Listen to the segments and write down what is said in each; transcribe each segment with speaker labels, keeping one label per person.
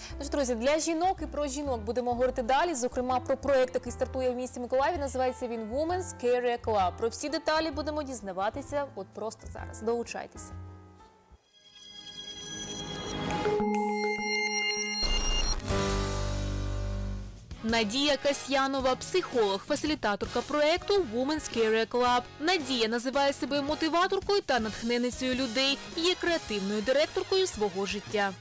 Speaker 1: Тож, друзі, для жінок і про жінок будемо говорити далі, зокрема про проєкт, який стартує в місті Миколаєві, називається він Women's Career Club. Про всі деталі будемо дізнаватися от просто зараз. Долучайтеся. Надія Касьянова – психолог, фасилітаторка проєкту Women's Career Club. Надія називає себе мотиваторкою та натхненницею людей, є креативною директоркою свого життя.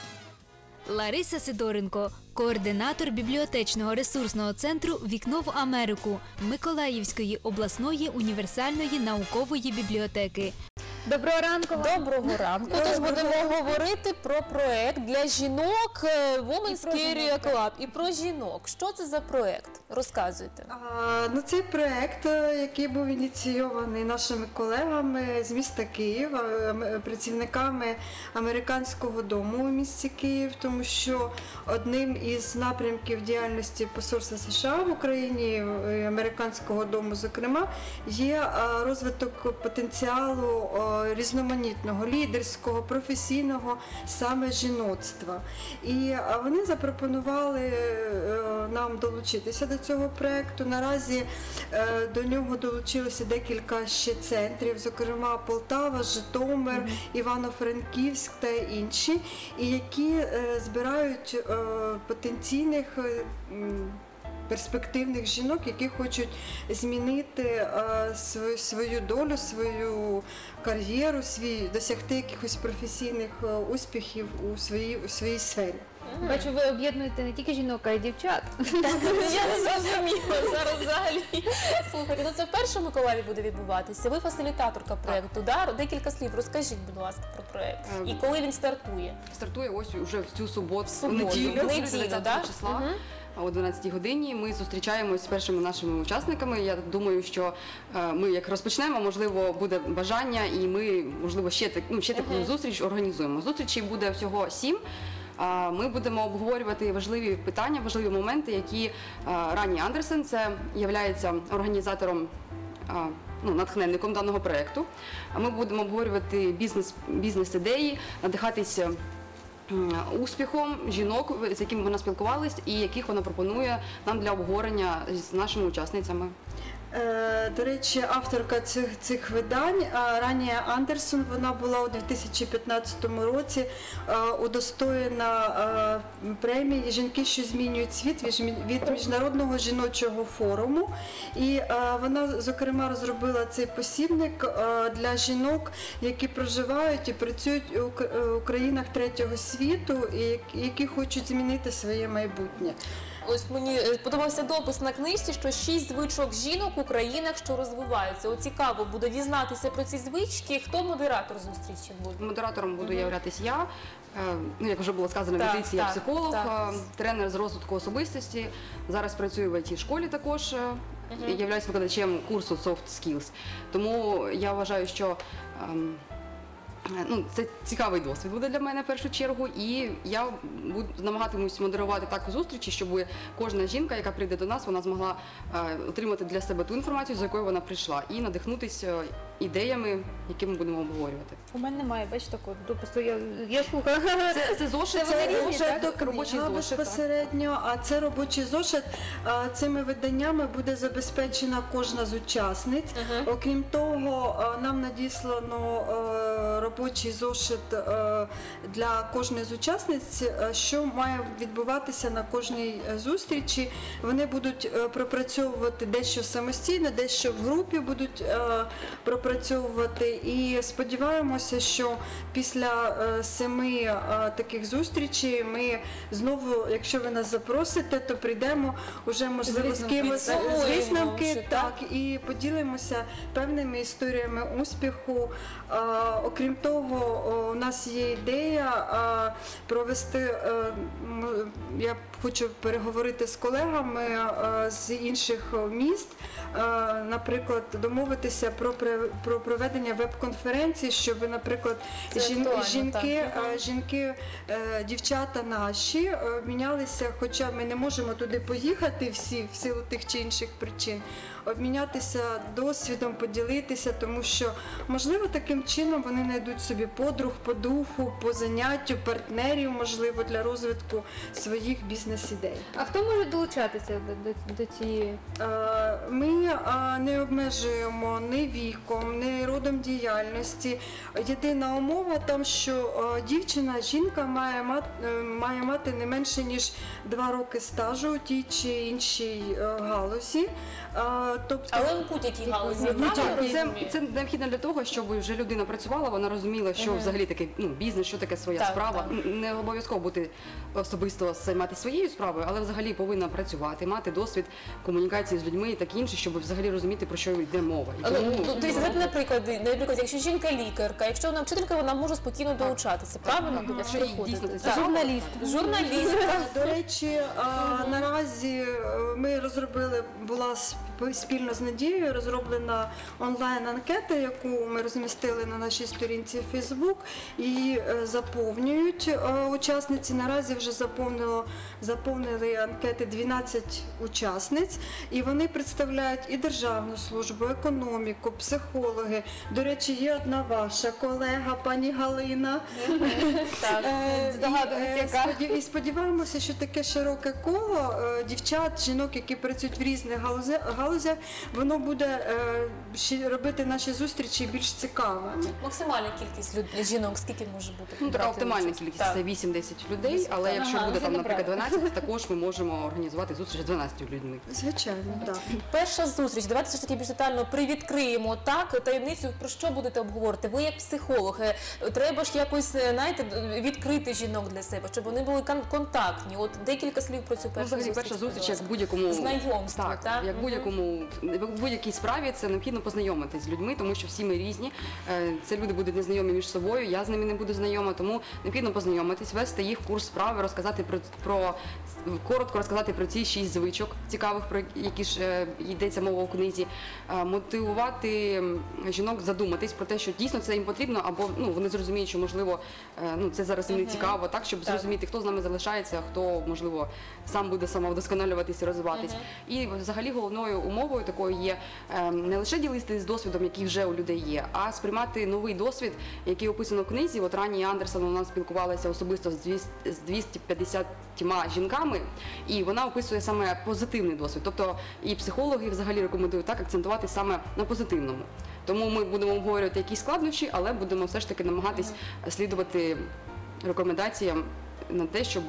Speaker 2: Лариса Сидоренко – координатор бібліотечного ресурсного центру «Вікно в Америку» Миколаївської обласної універсальної наукової бібліотеки.
Speaker 3: Доброго ранку вам.
Speaker 1: Доброго ранку. Тож будемо говорити про проєкт для жінок Women's Career Club і про жінок. Що це за проєкт? Розказуйте.
Speaker 4: Цей проєкт, який був ініційований нашими колегами з міста Київ, працівниками Американського дому у місті Київ, тому що одним із напрямків діяльності посольства США в Україні, Американського дому, зокрема, є розвиток потенціалу різноманітного, лідерського, професійного саме жіноцтва. І вони запропонували нам долучитися до цього проєкту. Наразі до нього долучилося декілька ще центрів, зокрема Полтава, Житомир, Івано-Франківськ та інші, і які збирають потенційних перспективних жінок, які хочуть змінити свою долю, свою кар'єру, досягти якихось професійних успіхів у своїй сфері.
Speaker 3: Бачу, ви об'єднуєте не тільки жінок, а й дівчат.
Speaker 1: Я не зрозуміла зараз взагалі. Слухайте, це вперше в Миколаєві буде відбуватися. Ви фасилітаторка проєкту, да? Декілька слів розкажіть, будь ласка, про проєкт. І коли він стартує?
Speaker 5: Стартує ось уже в цю суботу, неділю, 20 числа. О 12-й годині ми зустрічаємось з першими нашими учасниками. Я думаю, що ми як розпочнемо, можливо, буде бажання, і ми, можливо, ще таку зустріч організуємо. Зустрічей буде всього 7. Ми будемо обговорювати важливі питання, важливі моменти, які Рані Андерсен, це є організатором, натхненником даного проєкту. Ми будемо обговорювати бізнес-ідеї, надихатися успіхом жінок, з якими вона спілкувалась і яких вона пропонує нам для обговорення з нашими учасницями.
Speaker 4: До речі, авторка цих видань Рані Андерсон, вона була у 2015 році удостоєна премії «Жінки, що змінюють світ» від Міжнародного жіночого форуму. І вона, зокрема, розробила цей посібник для жінок, які проживають і працюють у країнах третього світу і які хочуть змінити своє майбутнє.
Speaker 1: Ось мені подобався допис на книжці, що 6 звичок жінок у країнах, що розвиваються. От цікаво буде дізнатися про ці звички. Хто модератор зустрічі буде?
Speaker 5: Модератором буду являтися я. Як вже було сказано, в медиці я психолог, тренер з розвитку особистості. Зараз працюю в IT-школі також, являюсь викладачем курсу Soft Skills. Тому я вважаю, що це цікавий досвід буде для мене в першу чергу, і я намагатимусь модерувати так зустрічі, щоб кожна жінка, яка прийде до нас, вона змогла отримати для себе ту інформацію, з якою вона прийшла, і надихнутися ідеями, які ми будемо обговорювати.
Speaker 3: У мене немає, бачите, такого допису, я слухаю.
Speaker 5: Це зошит, це робочий зошит.
Speaker 4: Безпосередньо, а це робочий зошит. Цими виданнями буде забезпечена кожна з учасниць. Окрім того, нам надіслано робочий зошит для кожної з учасниць, що має відбуватися на кожній зустрічі. Вони будуть пропрацьовувати дещо самостійно, дещо в групі будуть пропрацьовувати. І сподіваємося, що після 7 таких зустрічей ми знову, якщо ви нас запросите, то прийдемо вже, можливо, з кимось з висновки, і поділимося певними історіями успіху. Окрім того, у нас є ідея провести, я хочу переговорити з колегами з інших міст, наприклад, домовитися про проведення веб-конференції, щоб, наприклад, жінки, дівчата наші обмінялися, хоча ми не можемо туди поїхати всі в силу тих чи інших причин, обмінятися досвідом, поділитися, тому що, можливо, таким чином вони знайдуть знайдуть собі подруг по духу, по заняттю, партнерів, можливо, для розвитку своїх бізнес-ідей.
Speaker 3: А хто може долучатися до цієї?
Speaker 4: Ми не обмежуємо ні віком, ні родом діяльності. Єдина умова там, що дівчина, жінка має мати не менше, ніж 2 роки стажу у тій чи іншій галузі. Тобто,
Speaker 1: Але у будь-якій галузі.
Speaker 5: Це необхідно для того, щоб вже людина працювала, вона розуміла, що взагалі таке бізнес, що таке своя справа. Не обов'язково бути особисто займатися своєю справою, але взагалі повинна працювати, мати досвід комунікації з людьми і таке інше, щоб взагалі розуміти, про що йде мова.
Speaker 1: Наприклад, якщо жінка лікарка, якщо вона вчителька, вона може спокійно долучатися. Правильно?
Speaker 5: Якщо їй дійсно
Speaker 1: Журналіст.
Speaker 4: до речі, наразі ми розробили, була спільно з Надією розроблена онлайн-анкета, яку ми розмістили на нашій сторінці в Facebook. Її заповнюють учасниці. Наразі вже заповнили анкети 12 учасниць, і вони представляють і державну службу, економіку, психологи. До речі, є одна ваша колега, пані Галина. І сподіваємося, що таке широке коло дівчат, жінок, які працюють в різних галузях, воно буде робити наші зустрічі більш цікавими.
Speaker 1: Максимальна кількість жінок, скільки може бути?
Speaker 5: Така оптимальна кількість це 8-10 людей, але якщо буде там, наприклад, 12, також ми можемо організувати зустріч з 12 людьми.
Speaker 4: Звичайно, так.
Speaker 1: Перша зустріч. Давайте все ж таки більш детально привідкриємо таємницю, про що будете обговорити. Ви як психолог, треба ж якось, знаєте, відкрити жінок для себе, щоб вони були контактні. От декілька слів про цю першу зустріч.
Speaker 5: Перша зустріч, як в будь-якому
Speaker 1: знайомстві,
Speaker 5: так? Як в будь-якій справі, це необхідно познайомитись з людьми, тому що всі ми різні. Це люди будуть незнайомі між собою, я з ними не буду знайома, тому необхідно познайомитись, вести їх в курс справи, розказати коротко розказати про ці 6 звичок цікавих, про які ж йдеться мова у книзі, мотивувати жінок задуматись про те, що дійсно це їм потрібно, або вони зрозуміють, що можливо це зараз їм не цікаво, так, щоб зрозуміти, хто з нами залишається, хто можливо сам буде самовдосконалюватись і розвиватись. І взагалі головною умовою такою є не лише ділитися з досвідом, який вже у людей є, а сприймати новий досвід, який описано в книзі. От Рані Андерсон у нас спілкувалася особисто з 250 жінками, і вона описує саме позитивний досвід. Тобто і психологи взагалі рекомендують так акцентувати саме на позитивному. Тому ми будемо обговорювати якісь складнощі, але будемо все ж таки намагатись слідувати рекомендаціям на те, щоб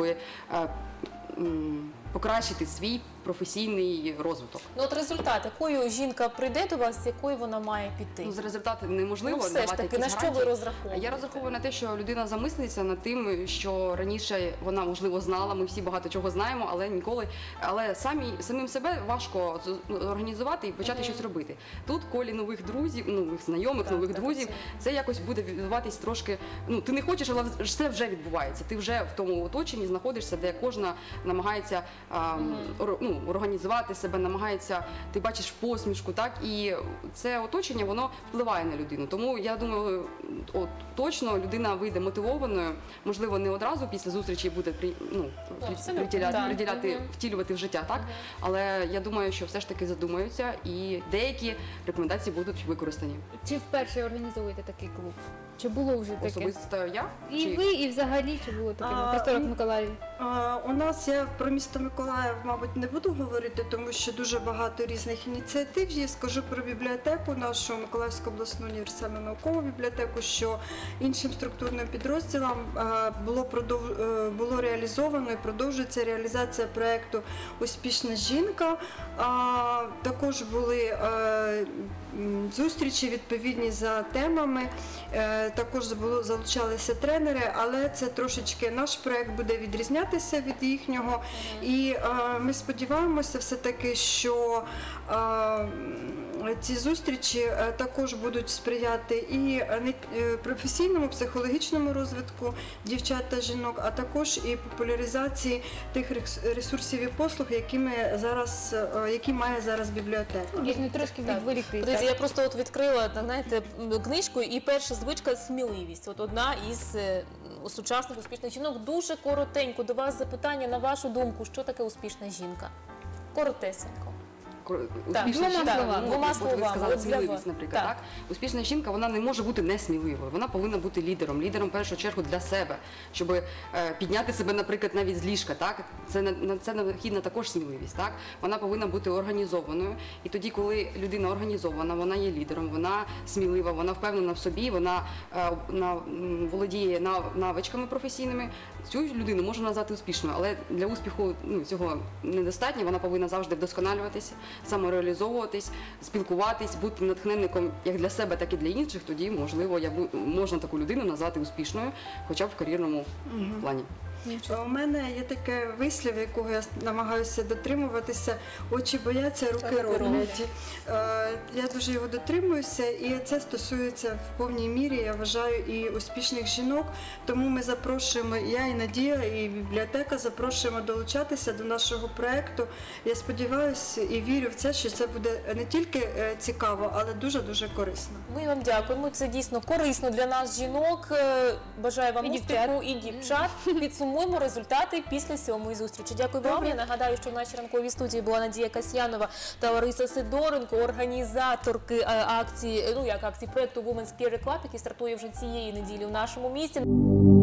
Speaker 5: покращити свій професійний розвиток.
Speaker 1: Ну от результат, якою жінка прийде до вас, з якою вона має піти?
Speaker 5: З результату неможливо
Speaker 1: все ж
Speaker 5: давати
Speaker 1: таки,
Speaker 5: якісь
Speaker 1: на що ви
Speaker 5: гарантії.
Speaker 1: розраховуєте?
Speaker 5: Я розраховую на те, що людина замислиться над тим, що раніше вона, можливо, знала, ми всі багато чого знаємо, але самим себе важко організувати і почати щось робити. Тут колі нових друзів, нових знайомих, нових друзів, це якось буде відбуватись трошки, ти не хочеш, але це вже відбувається. Ти вже в тому оточенні знаходишся, де кожна намагається організувати себе, намагається, ти бачиш посмішку, так, і це оточення, воно впливає на людину. Тому я думаю, точно людина вийде мотивованою, можливо, не одразу після зустрічі буде втілювати в життя, так, але я думаю, що все ж таки задумаються і деякі рекомендації будуть використані.
Speaker 3: Чи вперше організовуєте такий клуб? Чи було вже таке?
Speaker 5: Особисто я?
Speaker 3: І ви, і взагалі, чи було таке на просторах Миколаїв?
Speaker 4: У нас, я про місто Миколаїв, мабуть, не буду говорити, тому що дуже багато різних ініціатив є. Скажу про бібліотеку, нашу Миколаївську обласну універсальну наукову бібліотеку, що іншим структурним підрозділам було реалізовано і продовжується реалізація проєкту «Успішна жінка». Також були зустрічі відповідні за темами, також залучалися тренери, але це трошечки наш проєкт буде відрізнятися від їхнього. І ми сподіваємося все-таки, що ці зустрічі також будуть сприяти і професійному, психологічному розвитку дівчат та жінок, а також і популяризації тих ресурсів і послуг, які має зараз бібліотека.
Speaker 3: Дійсно, трошки відволіктися.
Speaker 1: Я просто відкрила, знаєте, книжку, і перша звичка – сміливість. От одна із сучасних успішних жінок. Дуже коротенько до вас запитання, на вашу думку, що таке успішна жінка? Коротесенько.
Speaker 5: успішна жінка
Speaker 2: словами.
Speaker 5: не
Speaker 1: Двома
Speaker 5: може бути, ви
Speaker 1: словами.
Speaker 5: сказали,
Speaker 1: От для
Speaker 5: сміливість,
Speaker 1: вас.
Speaker 5: наприклад.
Speaker 1: Так.
Speaker 5: Так? Успішна жінка, вона не може бути несміливою, вона повинна бути лідером в першу чергу для себе, щоб підняти себе, наприклад, навіть з ліжка. Так? Це необхідна також сміливість. Так? Вона повинна бути організованою, і тоді, коли людина організована, вона є лідером, вона смілива, вона впевнена в собі, вона володіє навичками професійними, цю людину можна назвати успішною, але для успіху цього недостатньо, вона повинна завжди вдосконалюватися, самореалізовуватись, спілкуватись, бути натхненником як для себе, так і для інших, тоді, можливо, можна таку людину назвати успішною, хоча б в кар'єрному плані.
Speaker 4: У мене є таке вислів, якого я намагаюся дотримуватися: очі бояться, руки роблять. Я дуже його дотримуюся, і це стосується в повній мірі, я вважаю, і успішних жінок. Тому ми запрошуємо, я і Надія, і бібліотека запрошуємо долучатися до нашого проєкту. Я сподіваюся і вірю в це, що це буде не тільки цікаво, але дуже-дуже корисно.
Speaker 1: Ми вам дякуємо. Це дійсно корисно для нас, жінок. Бажаю вам успіху і дівчат. Підсумуємо результати після 7-ї зустрічі. Дякую вам. Я нагадаю, що в нашій ранковій студії була Надія Касьянова та Лариса Сидоренко, організаторки акції проєкту Women's Career Club, який стартує вже цієї неділі в нашому місті.